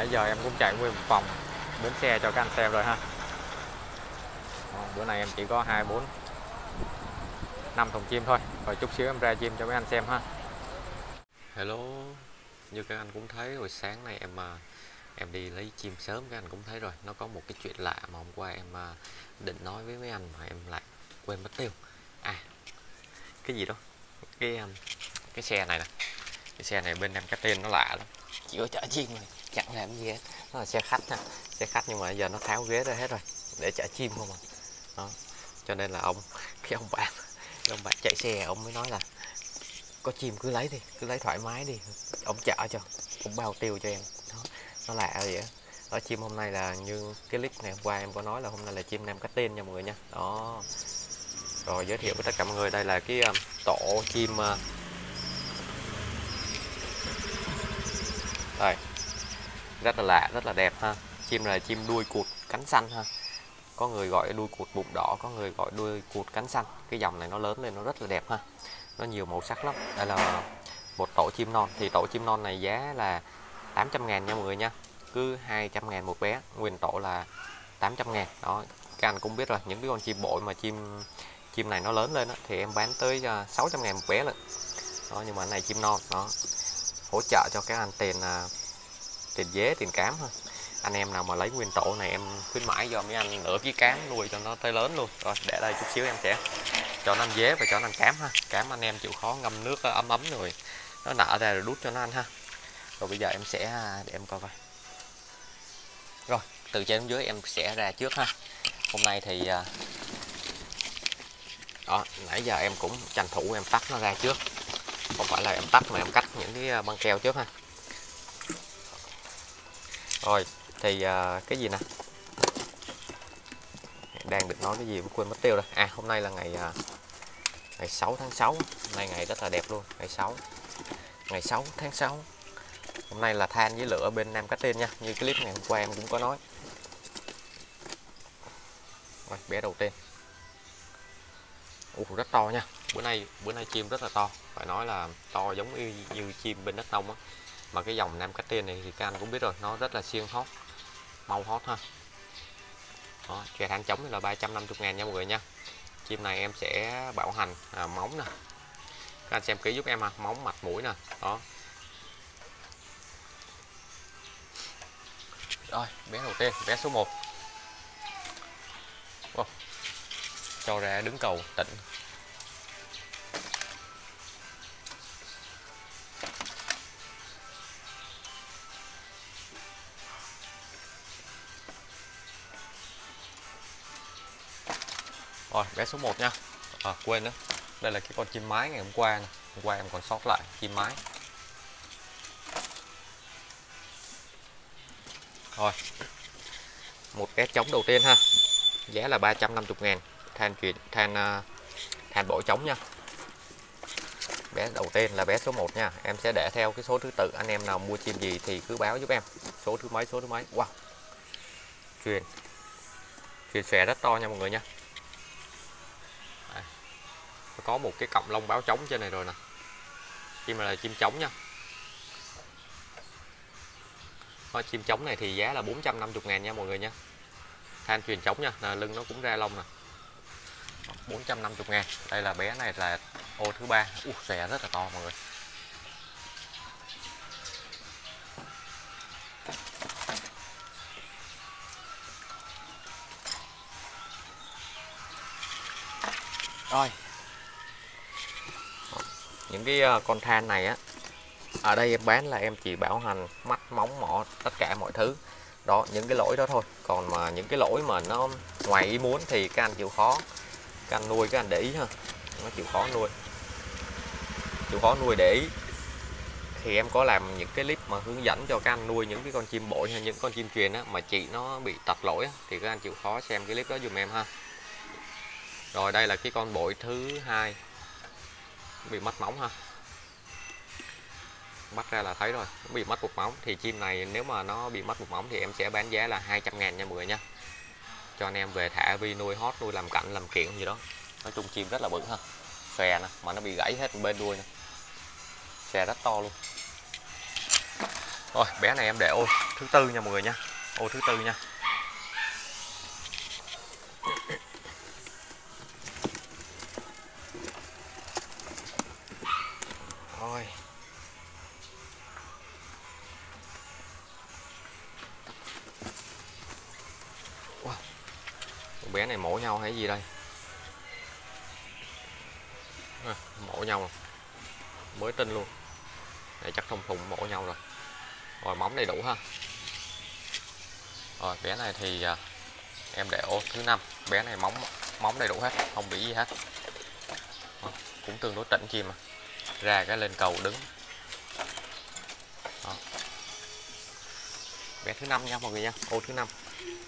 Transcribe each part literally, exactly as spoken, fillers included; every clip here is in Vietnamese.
nãy giờ em cũng chạy nguyên một vòng bến xe cho các anh xem rồi ha. Đó, bữa nay em chỉ có hai bốn năm thùng chim thôi, rồi chút xíu em ra chim cho mấy anh xem ha. Hello, như các anh cũng thấy hồi sáng nay em em đi lấy chim sớm, các anh cũng thấy rồi. Nó có một cái chuyện lạ mà hôm qua em định nói với mấy anh mà em lại quên mất tiêu. À, cái gì đó, cái cái xe này nè, cái xe này bên em cái tên nó lạ lắm, chỉ có chở chim rồi, chẳng làm gì hết. Nó là xe khách ha, xe khách nhưng mà giờ nó tháo ghế ra hết rồi để chở chim không à. Đó, cho nên là ông cái ông bạn cái ông bạn chạy xe ông mới nói là có chim cứ lấy đi, cứ lấy thoải mái đi, ông chở cho, cũng bao tiêu cho em. Đó, nó lạ vậy á. Đó, chim hôm nay là như cái clip này hôm qua em có nói là hôm nay là chim Nam Cát Tiên nha mọi người nha. Đó, rồi giới thiệu với tất cả mọi người, đây là cái um, tổ chim uh, đây, rất là lạ, rất là đẹp ha. Chim là chim đuôi cụt cánh xanh ha, có người gọi đuôi cụt bụng đỏ, có người gọi đuôi cụt cánh xanh. Cái dòng này nó lớn lên nó rất là đẹp ha, nó nhiều màu sắc lắm. Đây là một tổ chim non, thì tổ chim non này giá là tám trăm ngàn nha mọi người nha, cứ hai trăm ngàn một bé, nguyên tổ là tám trăm ngàn. Đó, các anh cũng biết rồi, những cái con chim bội mà chim chim này nó lớn lên đó, thì em bán tới sáu trăm ngàn một bé lận. Đó, nhưng mà này chim non, đó hỗ trợ cho các anh tiền tiền dế, tiền cám ha. Anh em nào mà lấy nguyên tổ này em khuyến mãi cho mấy anh nửa ký cám nuôi cho nó tới lớn luôn. Rồi để đây chút xíu em sẽ cho nó ăn dế và cho nó ăn cám ha. Cám anh em chịu khó ngâm nước ấm ấm rồi nó nở ra rồi đút cho nó ăn ha. Rồi bây giờ em sẽ để em coi coi. Rồi từ trên đến dưới em sẽ ra trước ha. Hôm nay thì đó, nãy giờ em cũng tranh thủ em tắt nó ra trước, không phải là em tắt mà em cắt những cái băng keo trước ha. Rồi thì uh, cái gì nè, đang định nói cái gì cũng quên mất tiêu rồi. À, hôm nay là ngày uh, ngày sáu tháng sáu, hôm nay ngày rất là đẹp luôn, ngày sáu ngày sáu tháng sáu. Hôm nay là than với lửa bên Nam Cát Tiên nha, như clip ngày hôm qua em cũng có nói. Rồi, bé đầu tiên, Ủa, rất to nha. Bữa nay bữa nay chim rất là to, phải nói là to giống như, như chim bên Đắk Nông á. Mà cái dòng Nam Cát Tiên này thì các anh cũng biết rồi, nó rất là siêng hót, mau hót ha. Đó, chè than trống là ba trăm năm mươi ngàn nha mọi người nha. Chim này em sẽ bảo hành à, móng nè, các anh xem kỹ giúp em ha, móng, mặt, mũi nè. Đó, rồi bé đầu tiên, bé số một. Wow, cho ra đứng cầu tỉnh. Rồi bé số một nha. À, quên nữa, đây là cái con chim mái ngày hôm qua nè. Hôm qua em còn sót lại chim mái. Rồi một bé trống đầu tiên ha, giá là ba trăm năm mươi ngàn, than chuyển than uh, than bổi trống nha. Bé đầu tiên là bé số một nha, em sẽ để theo cái số thứ tự, anh em nào mua chim gì thì cứ báo giúp em số thứ mấy số thứ mấy. Wow, truyền truyền xòe rất to nha mọi người nha. Đây, có một cái cọng lông báo trống trên này rồi nè. Chim này là chim trống nha. Đó, chim trống này thì giá là bốn trăm năm mươi ngàn nha mọi người nha, than truyền trống nha, là lưng nó cũng ra lông nè, bốn trăm năm mươi ngàn. Đây là bé này là ô thứ ba. Ui, xòe rất là to mọi người. Rồi những cái con than này á, ở đây em bán là em chỉ bảo hành mắt, móng, mỏ, tất cả mọi thứ. Đó, những cái lỗi đó thôi. Còn mà những cái lỗi mà nó ngoài ý muốn thì các anh chịu khó, các anh nuôi các anh để ý ha. Nó chịu khó nuôi, chịu khó nuôi để ý. Thì em có làm những cái clip mà hướng dẫn cho các anh nuôi những cái con chim bội hay những con chim truyền á, mà chị nó bị tật lỗi á, thì các anh chịu khó xem cái clip đó dùm em ha. Rồi đây là cái con bội thứ hai bị mất móng ha, bắt ra là thấy rồi, nó bị mất một móng. Thì chim này nếu mà nó bị mất một móng thì em sẽ bán giá là hai trăm ngàn nha mọi người nha, cho anh em về thả vi nuôi hót, nuôi làm cảnh làm kiện gì đó. Nói chung chim rất là bự ha, xòe nè, mà nó bị gãy hết bên đuôi nè, xòe rất to luôn. Rồi bé này em để ô thứ tư nha mọi người nha, ô thứ tư nha. Rồi wow. Bé này mổ nhau hay gì đây? À, mổ nhau mới tinh luôn. Này chắc thông thùng mổ nhau rồi. Rồi móng đầy đủ ha. Rồi bé này thì à, em để ô thứ năm. Bé này móng móng đầy đủ hết, không bị gì hết. Đó, cũng tương đối chỉnh chim mà. Ra cái lên cầu đứng. Đó. Bé thứ năm nha mọi người nha, ô thứ năm.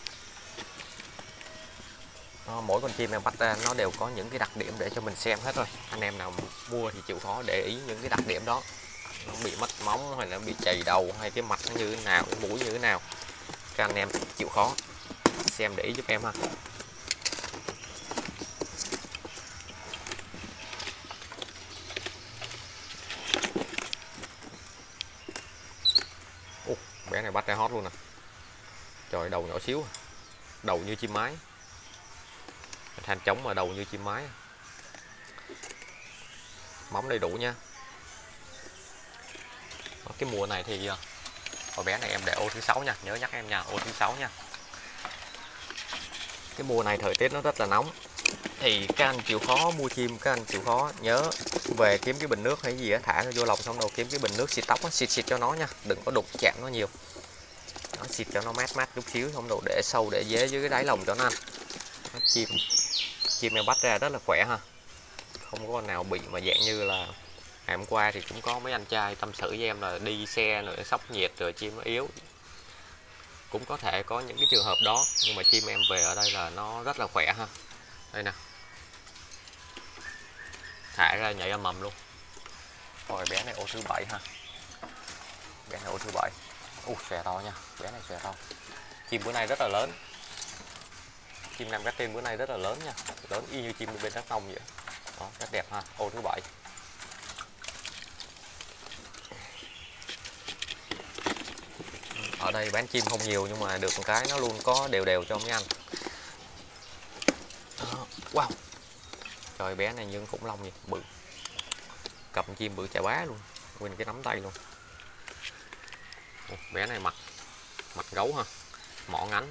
Đó, mỗi con chim em bắt ra nó đều có những cái đặc điểm để cho mình xem hết rồi. Anh em nào mua thì chịu khó để ý những cái đặc điểm đó. Nó bị mất móng hay là bị chày đầu hay cái mặt nó như thế nào, cái mũi như thế nào, các anh em chịu khó xem để ý giúp em ha. Ồ, bé này bắt ra hót luôn nè. Trời, đầu nhỏ xíu, đầu như chim mái, than trống mà đầu như chim mái. Móng đầy đủ nha. Cái mùa này thì hồi bé này em để ô thứ sáu nha, nhớ nhắc em nha, ô thứ sáu nha. Cái mùa này thời tiết nó rất là nóng, thì các anh chịu khó mua chim, các anh chịu khó nhớ về kiếm cái bình nước hay gì á, thả nó vô lồng xong đầu kiếm cái bình nước xịt tóc á, xịt xịt cho nó nha, đừng có đụng chạm nó nhiều. Nó xịt cho nó mát mát chút xíu, không đồ để sâu để dế dưới cái đáy lồng cho nó ăn. Nó chim chim em bắt ra rất là khỏe ha, không có con nào bị mà dạng như là ngày hôm qua thì cũng có mấy anh trai tâm sự với em là đi xe rồi sốc nhiệt rồi chim nó yếu. Cũng có thể có những cái trường hợp đó, nhưng mà chim em về ở đây là nó rất là khỏe ha. Đây nè, thả ra nhảy âm mầm luôn. Rồi bé này ô thứ bảy ha. Bé này ô thứ bảy. Ui, xòe to nha, bé này xòe to. Chim bữa nay rất là lớn. Chim Nam Cát Tiên bữa nay rất là lớn nha, lớn y như chim bên Đắk Nông vậy. Đó, rất đẹp ha, ô thứ bảy. Ở đây bán chim không nhiều nhưng mà được một cái nó luôn có đều đều cho mấy anh. Đó. Wow, trời, bé này như khủng long vậy, bự, cầm chim bự chà bá luôn, nguyên cái nắm tay luôn. Ồ, bé này mặt mặt gấu ha, mỏ ngắn.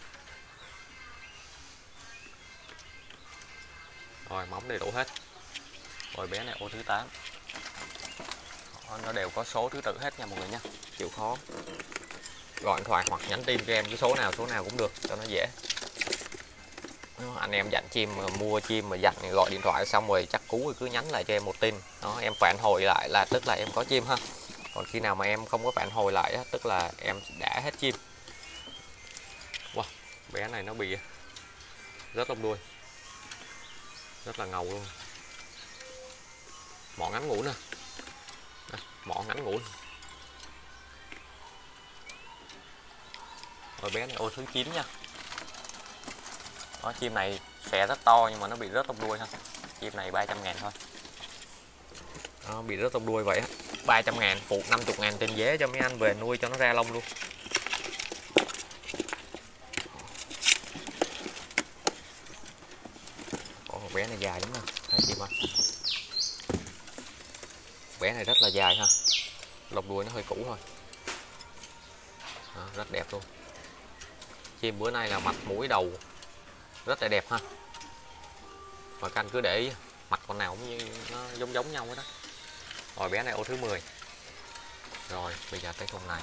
Rồi móng đầy đủ hết. Rồi bé này ô thứ tám. Đó, nó đều có số thứ tự hết nha mọi người nha, chịu khó gọi điện thoại hoặc nhắn tin cho em cái số nào số nào cũng được cho nó dễ. Anh em dặn chim mà mua chim mà dặn gọi điện thoại xong rồi chắc cú rồi cứ nhắn lại cho em một tin đó, em phản hồi lại là tức là em có chim ha. Còn khi nào mà em không có phản hồi lại á, tức là em đã hết chim. Wow, bé này nó bị rất lông đuôi, rất là ngầu luôn. Mỏ ngắn ngủi nè. Đây, mỏ ngắn ngủi. Rồi bé này ô thứ chín nha. Đó, chim này xòe rất to nhưng mà nó bị rớt lông đuôi ha. Chim này ba trăm ngàn thôi. Đó, bị rớt lông đuôi vậy á, ba trăm ngàn, phụ năm mươi ngàn trên dế cho mấy anh về nuôi cho nó ra lông luôn. Ồ, bé này dài lắm nè, thấy chim ơi. Bé này rất là dài ha, lông đuôi nó hơi cũ thôi. Đó, rất đẹp luôn. Chim bữa nay là mặt mũi đầu rất là đẹp ha. Và các anh cứ để ý mặt con nào cũng như nó giống giống nhau hết đó. Rồi bé này ô thứ mười. Rồi bây giờ tới con này.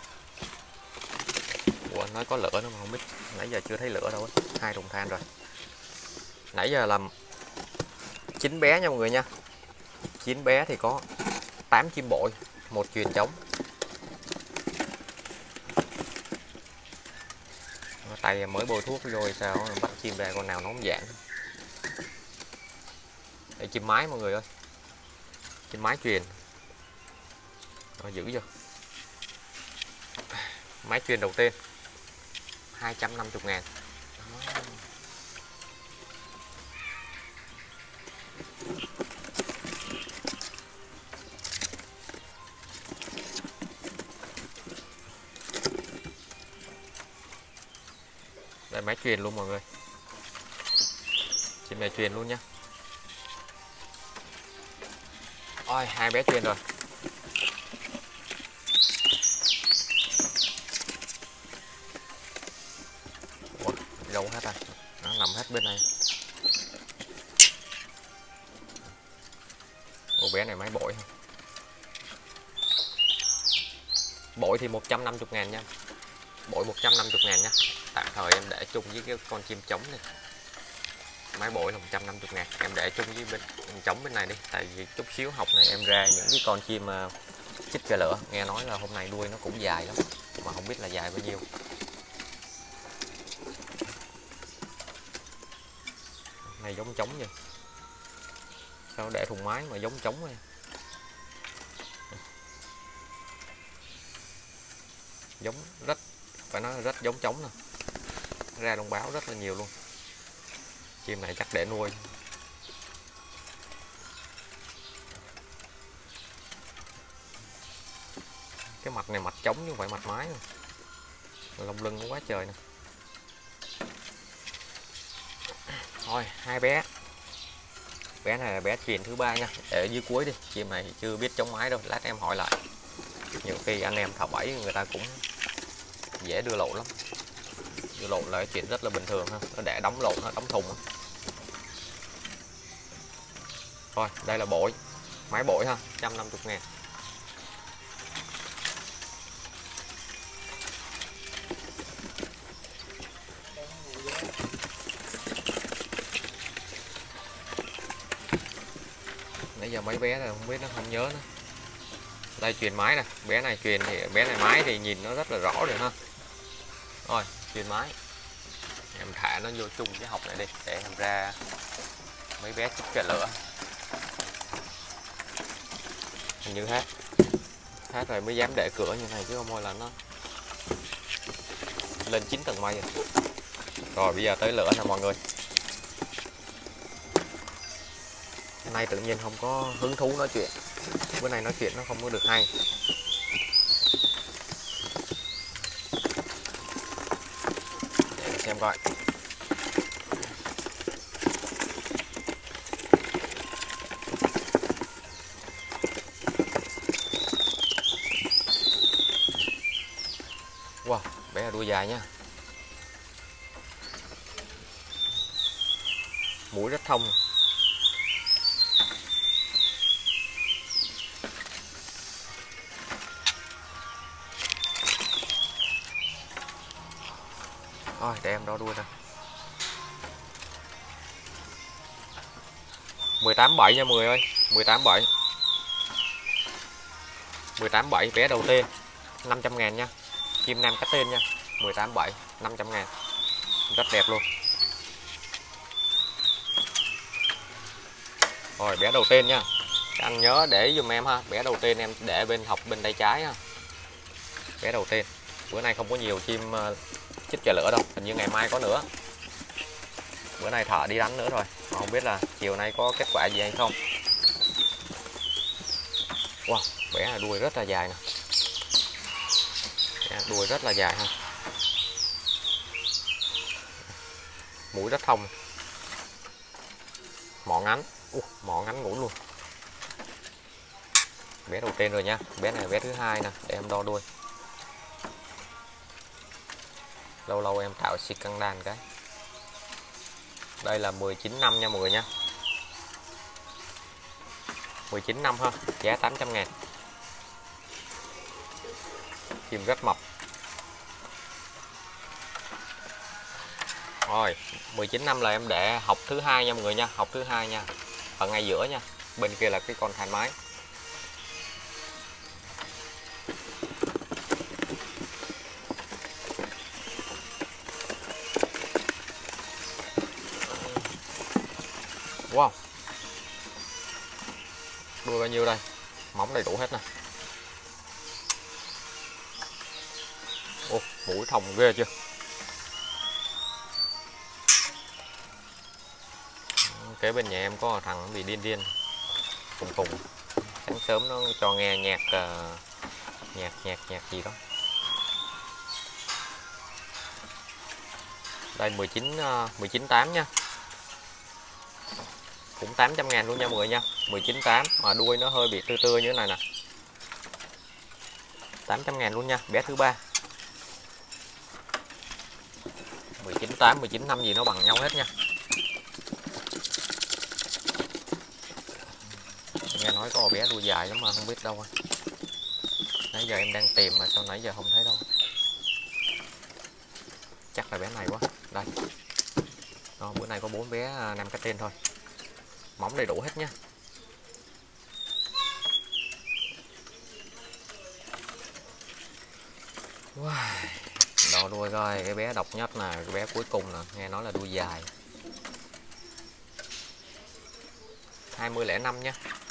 Ủa, nói có lửa nữa mà không biết, nãy giờ chưa thấy lửa đâu á. Hai thùng than rồi. Nãy giờ làm chín bé nha mọi người nha. chín bé thì có tám chim bội, một chuyền trống. Tay em mới bôi thuốc vô sao bắt chim ra con nào nó không dạng. Đây chim mái mọi người ơi, chim mái truyền. Rồi, giữ chưa, mái truyền đầu tiên hai trăm năm mươi ngàn. Đây máy truyền luôn mọi người. Chim này truyền luôn nhá. Ôi, hai bé truyền rồi. Ủa, đâu hết rồi. Nó nằm hết bên này. Ô, bé này máy bội. Bội thì một trăm năm mươi ngàn nha. Bội một trăm năm mươi ngàn nha. Tạm thời em để chung với cái con chim trống này. Máy bội là một trăm năm mươi ngàn. Em để chung với bên trống bên này đi. Tại vì chút xíu học này em ra những cái con chim uh, chích kè lửa. Nghe nói là hôm nay đuôi nó cũng dài lắm, mà không biết là dài bao nhiêu. Này giống trống vậy. Sao để thùng máy mà giống trống này. Giống rất, phải nói là rất giống trống nè. Ra đồng báo rất là nhiều luôn. Chim này chắc để nuôi. Cái mặt này mặt trống chứ không phải mặt mái nè. Lông lưng nó quá trời nè. Thôi hai bé. Bé này là bé truyền thứ ba nha. Để dưới cuối đi. Chim này chưa biết chống mái đâu. Lát em hỏi lại. Nhiều khi anh em thả bẫy người ta cũng dễ đưa lộ lắm. Đưa lộ là chuyện rất là bình thường ha. Nó để đóng lộn, đóng thùng ha. Thôi đây là bội. Máy bội ha, một trăm năm mươi ngàn. Nãy giờ mấy bé là không biết, nó không nhớ nữa. Đây truyền máy nè. Bé này truyền thì bé này máy thì nhìn nó rất là rõ rồi ha. Rồi truyền máy. Em thả nó vô chung cái học này đi để em ra mấy bé chích kè lửa. Hình như hết. Hết rồi mới dám để cửa như này chứ không thôi là nó lên chín tầng mây rồi. Rồi bây giờ tới lửa nè mọi người. Hôm nay tự nhiên không có hứng thú nói chuyện. Bữa nay nói chuyện nó không có được hay. Để xem coi. Wow, bé là đuôi dài nha. Mũi rất thông. Rồi để em đo đuôi nè. mười tám bảy nha mười ơi, mười tám bảy. mười tám bảy bé đầu tiên, năm trăm ngàn nha. Chim nam cắt tên nha. mười tám bảy, năm trăm ngàn. Rất đẹp luôn. Rồi bé đầu tiên nha. Các anh nhớ để giùm em ha. Bé đầu tiên em để bên học bên tay trái ha. Bé đầu tiên. Bữa nay không có nhiều chim chích kè lửa đâu. Hình như ngày mai có nữa. Bữa nay thợ đi đánh nữa rồi. Mà không biết là chiều nay có kết quả gì hay không. Wow, bé là đuôi rất là dài nè. Đuôi rất là dài ha. Mũi rất thông. Mỏ ngắn. Uh, mỏ ngắn ngủ luôn. Bé đầu tiên rồi nha. Bé này bé thứ hai nè. Để em đo đuôi. Lâu lâu em tạo xịt căng đàn cái. Đây là mười chín năm nha mọi người nha. mười chín năm ha. Giá tám trăm ngàn. Chim rất mập. Rồi mười chín năm là em để học thứ hai nha mọi người nha. Học thứ hai nha. Ở ngay giữa nha. Bên kia là cái con than mái. Wow. Đuôi bao nhiêu đây? Móng đầy đủ hết nè. Ồ, mũi thông ghê chưa? Kế bên nhà em có thằng bị điên điên. Cùng cùng. Sáng sớm nó cho nghe nhạc uh, nhạc nhạc nhạc gì đó. Đây mười chín mười chín tám nha. Cũng tám trăm ngàn luôn nha mọi người nha. mười chín tám mà đuôi nó hơi bị tưa tưa như thế này nè. tám trăm ngàn luôn nha, bé thứ ba. mười chín tám, mười chín năm gì nó bằng nhau hết nha. Nghe nói có bé đuôi dài lắm mà không biết đâu. Nãy giờ em đang tìm mà sao nãy giờ không thấy đâu. Chắc là bé này quá. Đây. Đó, bữa nay có bốn bé năm cái tên thôi. Móng đầy đủ hết nha. Wow. Đo đuôi coi, cái bé độc nhất nè, cái bé cuối cùng nè, nghe nói là đuôi dài. hai mươi lẻ năm nha.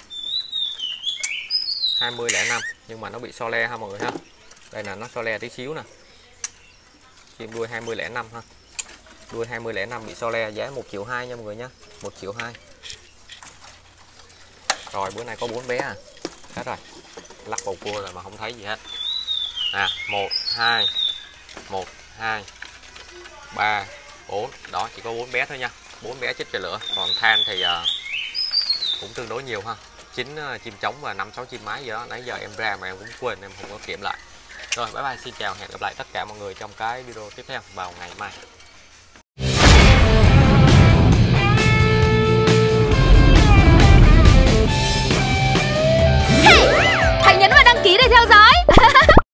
hai mươi lẻ năm nhưng mà nó bị so le ha mọi người ha. Đây là nó so le tí xíu nè. Chim đuôi hai mươi lẻ năm ha. Đuôi hai mươi lẻ năm bị so le, giá một triệu hai nha mọi người nhé. một triệu hai. Rồi bữa nay có bốn bé à. Hết rồi. Lắc bầu cua rồi mà không thấy gì hết. À, một hai một hai ba bốn, đó chỉ có bốn bé thôi nha. bốn bé chết trời lửa, còn than thì uh, cũng tương đối nhiều ha. chín uh, chim trống và năm sáu chim mái gì đó. Nãy giờ em ra mà em cũng quên, em không có kiểm lại. Rồi bye bye, xin chào, hẹn gặp lại tất cả mọi người trong cái video tiếp theo vào ngày mai. Hãy nhấn vào đăng ký để theo dõi